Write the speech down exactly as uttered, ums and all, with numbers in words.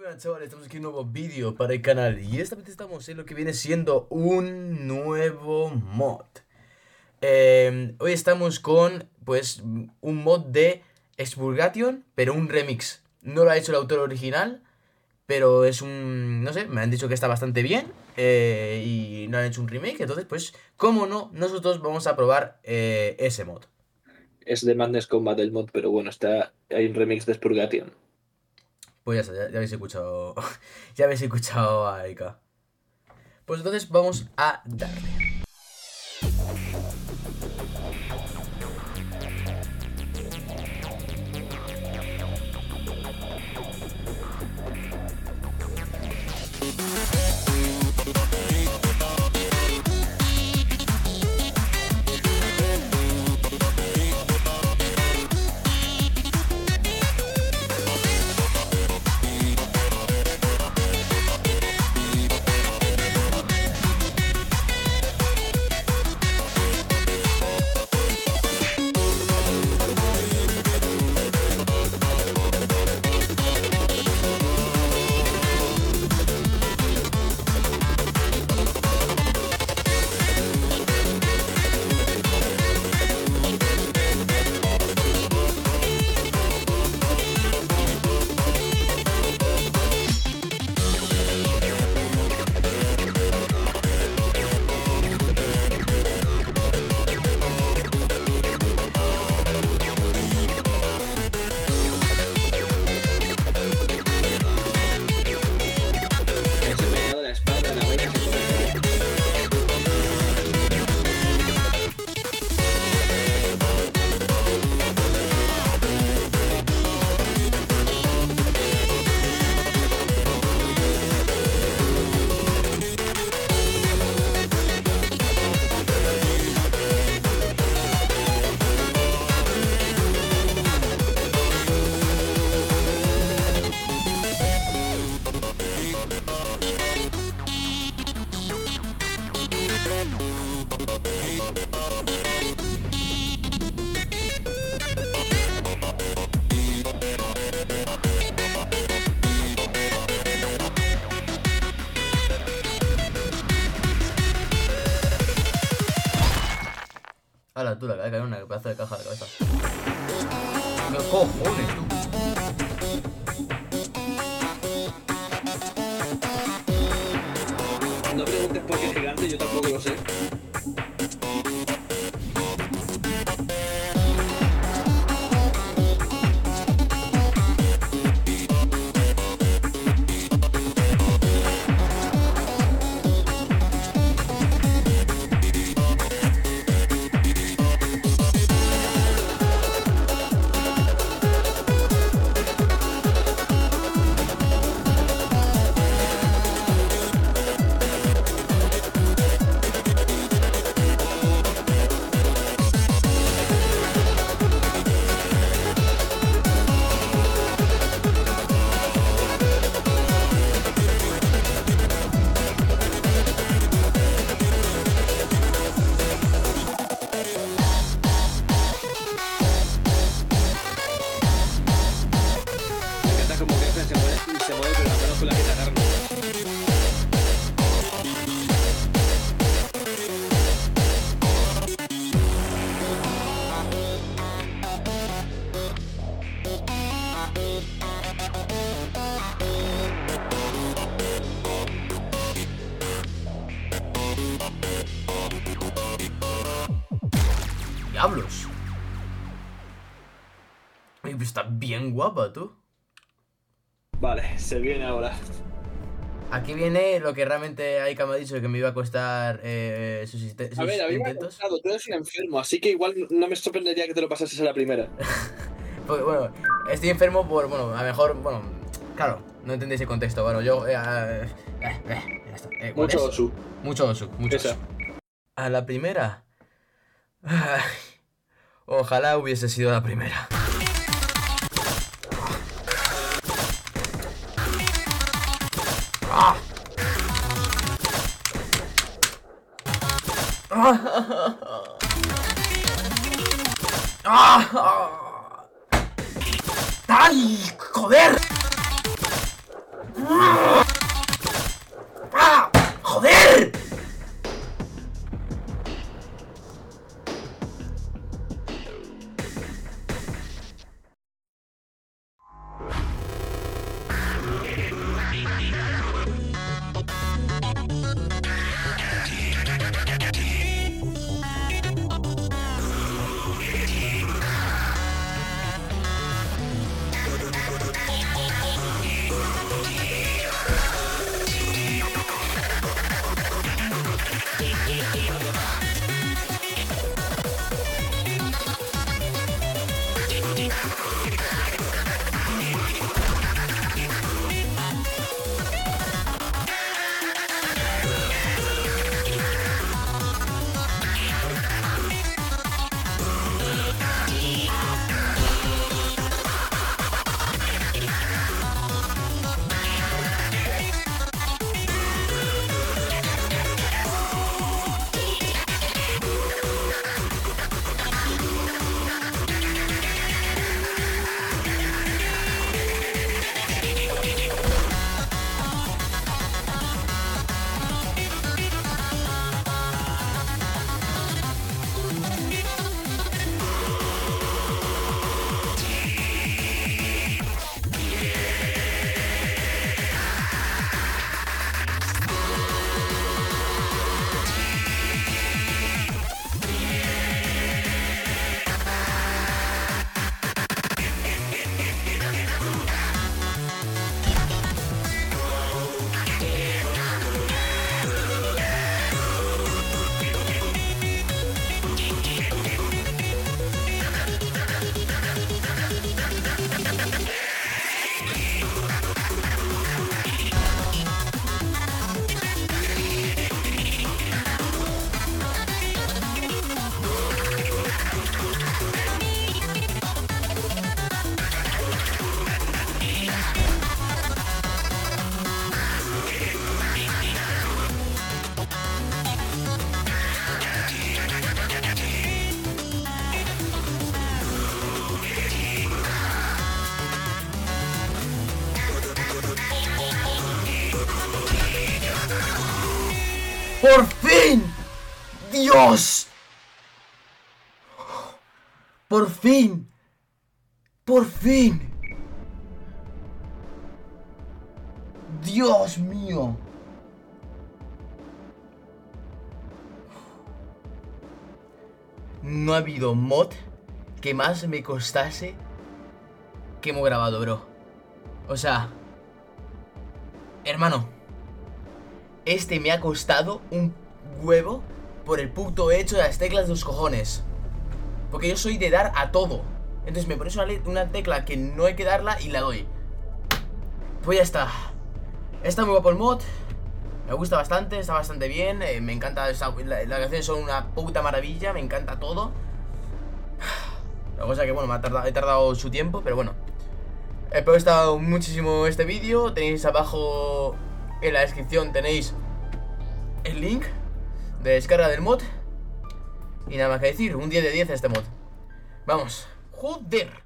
buenas, chavales, estamos aquí en un nuevo vídeo para el canal y esta vez estamos en lo que viene siendo un nuevo mod. eh, Hoy estamos con, pues, un mod de Expurgation, pero un remix. No lo ha hecho el autor original, pero es un... no sé, me han dicho que está bastante bien eh, y no han hecho un remake, entonces, pues, cómo no, nosotros vamos a probar eh, ese mod. Es de Madness Combat el mod, pero bueno, está hay un remix de Spurgation. Pues ya está, ya, ya habéis escuchado, ya habéis escuchado a Aika. Pues entonces vamos a darle. Ese me ha dado la espada en la vaina se come. Hala, tú, la cabeza, una pedazo de caja a la cabeza. ¿Qué cojones, tú? No preguntes por qué es gigante, yo tampoco lo sé. Me encanta como que se mueve, se mueve pero las manos con las que te agarran. ¡Diablos! Ay, pues está bien guapa, tú. Vale, se viene ahora. Aquí viene lo que realmente Aika me ha dicho que me iba a costar eh, sus, iste- A sus ver, a mí me ha intentos. gustado, tú eres un enfermo, así que igual no me sorprendería que te lo pasases a la primera. Porque, bueno, estoy enfermo por, bueno, a lo mejor, bueno, claro, no entendéis el contexto. Bueno, yo, eh, eh, eh, eh, ya está. Eh, ¿cuál Mucho es? osu. Mucho osu, mucho Esa. osu. A la primera. Ay, ojalá hubiese sido la primera. ¡Ah! ¡Ah! ¡Ay! ¡Joder! ¡Por fin! ¡Dios! ¡Por fin! ¡Por fin! ¡Dios mío! No ha habido mod que más me costase que hemos grabado, bro. O sea, hermano, este me ha costado un huevo por el puto hecho de las teclas de los cojones. Porque yo soy de dar a todo. Entonces me pones una, una tecla que no hay que darla y la doy. Pues ya está. Está muy guapo el mod. Me gusta bastante, está bastante bien. eh, Me encanta, esa, la, las canciones son una puta maravilla. Me encanta todo. La cosa que bueno, me ha tardado, he tardado su tiempo, pero bueno. Espero que os haya gustado muchísimo este vídeo. Tenéis abajo en la descripción, tenéis el link de descarga del mod. Y nada más que decir, un diez de diez a este mod. Vamos, joder.